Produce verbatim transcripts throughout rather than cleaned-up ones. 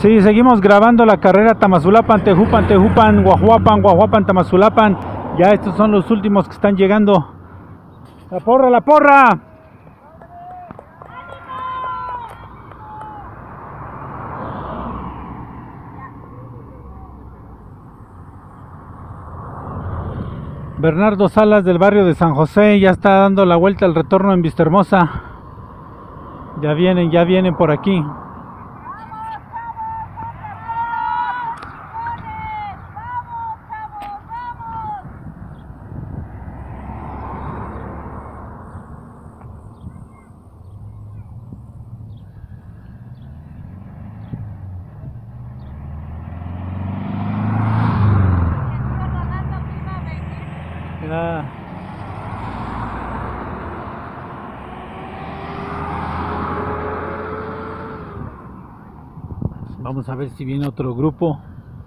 Sí, seguimos grabando la carrera Tamazulapan, Tejupan, Tejupan, Guajuapan, Guajuapan, Tamazulapan. Ya estos son los últimos que están llegando. ¡La porra, la porra! Bernardo Salas del barrio de San José ya está dando la vuelta al retorno en Vistahermosa. Ya vienen, ya vienen por aquí. Mira. Vamos a ver si viene otro grupo.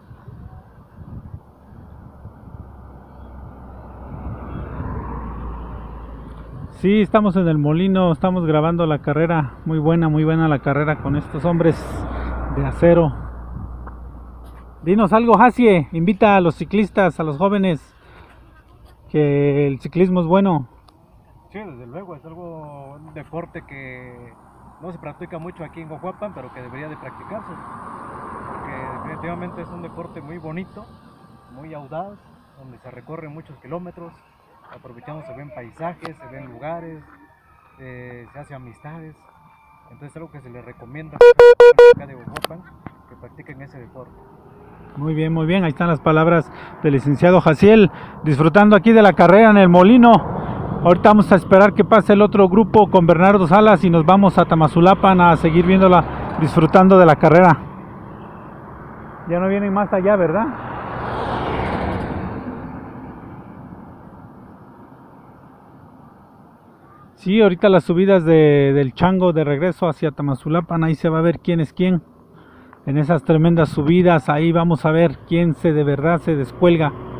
Sí, estamos en el molino, estamos grabando la carrera. Muy buena, muy buena la carrera con estos hombres de acero. Dinos algo, Jacie. Invita a los ciclistas, a los jóvenes, que el ciclismo es bueno. Sí, desde luego, es algo, un deporte que no se practica mucho aquí en Guajuapan, pero que debería de practicarse, porque definitivamente es un deporte muy bonito, muy audaz, donde se recorren muchos kilómetros, aprovechamos, se ven paisajes, se ven lugares, eh, se hacen amistades, entonces es algo que se les recomienda acá de Guajuapan, que practiquen ese deporte. Muy bien, muy bien, ahí están las palabras del licenciado Jaciel, disfrutando aquí de la carrera en el molino. Ahorita vamos a esperar que pase el otro grupo con Bernardo Salas y nos vamos a Tamazulapan a seguir viéndola, disfrutando de la carrera. Ya no vienen más allá, ¿verdad? Sí, ahorita las subidas de, del Chango de regreso hacia Tamazulapan, ahí se va a ver quién es quién. En esas tremendas subidas, ahí vamos a ver quién se de verdad se descuelga.